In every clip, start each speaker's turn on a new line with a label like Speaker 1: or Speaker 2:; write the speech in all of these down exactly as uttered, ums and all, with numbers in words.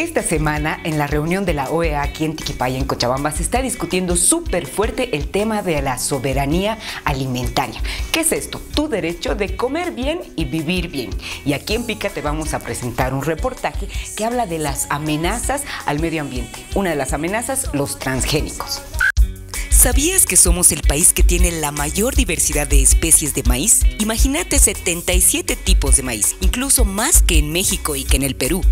Speaker 1: Esta semana, en la reunión de la O E A aquí en Tiquipaya, en Cochabamba, se está discutiendo súper fuerte el tema de la soberanía alimentaria. ¿Qué es esto? Tu derecho de comer bien y vivir bien. Y aquí en Pica te vamos a presentar un reportaje que habla de las amenazas al medio ambiente. Una de las amenazas, los transgénicos. ¿Sabías que somos el país que tiene la mayor diversidad de especies de maíz? Imagínate setenta y siete tipos de maíz, incluso más que en México y que en el Perú.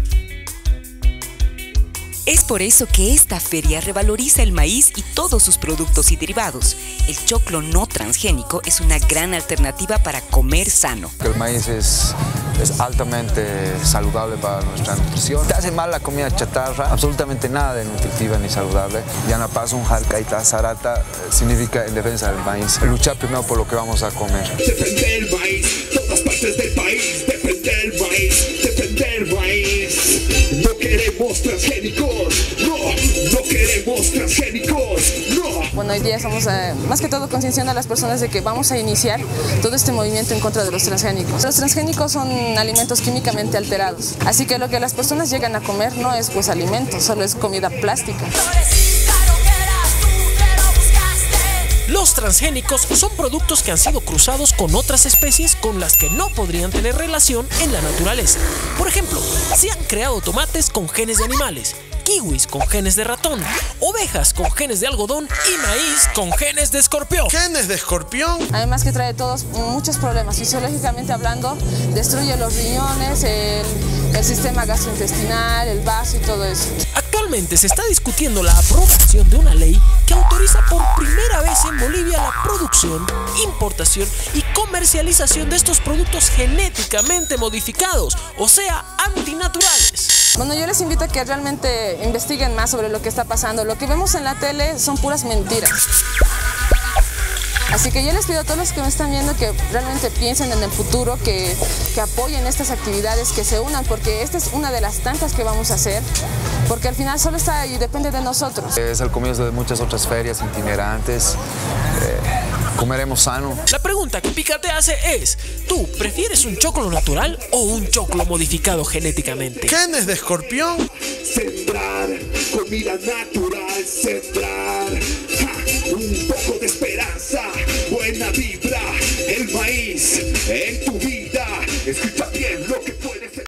Speaker 1: Es por eso que esta feria revaloriza el maíz y todos sus productos y derivados. El choclo no transgénico es una gran alternativa para comer sano.
Speaker 2: El maíz es, es altamente saludable para nuestra nutrición. Te hace mal la comida chatarra, absolutamente nada de nutritiva ni saludable. Yanapaz, Jalcaita, Sarata significa en defensa del maíz. Luchar primero por lo que vamos a comer.
Speaker 3: Defender el maíz, todas partes del país. Defender el maíz, defender el maíz. No queremos transgénicos, no, no queremos transgénicos, no.
Speaker 4: Bueno, hoy día estamos eh, más que todo concienciando a las personas de que vamos a iniciar todo este movimiento en contra de los transgénicos. Los transgénicos son alimentos químicamente alterados, así que lo que las personas llegan a comer no es pues alimento, solo es comida plástica.
Speaker 5: Los transgénicos son productos que han sido cruzados con otras especies con las que no podrían tener relación en la naturaleza. Por ejemplo, se han creado tomates con genes de animales, kiwis con genes de ratón, ovejas con genes de algodón y maíz con genes de escorpión.
Speaker 6: ¿Genes de escorpión?
Speaker 4: Además que trae todos muchos problemas, fisiológicamente hablando, destruye los riñones, el, el sistema gastrointestinal, el vaso y todo eso.
Speaker 5: Actualmente se está discutiendo la aprobación de una ley que autoriza por primera vez en Bolivia la producción, importación y comercialización de estos productos genéticamente modificados, o sea, antinaturales.
Speaker 4: Bueno, yo les invito a que realmente investiguen más sobre lo que está pasando. Lo que vemos en la tele son puras mentiras. Así que yo les pido a todos los que me están viendo que realmente piensen en el futuro, que, que apoyen estas actividades, que se unan, porque esta es una de las tantas que vamos a hacer, porque al final solo está y depende de nosotros.
Speaker 2: Es el comienzo de muchas otras ferias itinerantes. Eh, comeremos sano.
Speaker 5: La pregunta que Pica te hace es, ¿tú prefieres un choclo natural o un choclo modificado genéticamente?
Speaker 6: ¿Genes de escorpión?
Speaker 3: Sembrar comida natural, sembrar ja, un poco de esperanza, buena vibra, el maíz en tu vida. Escucha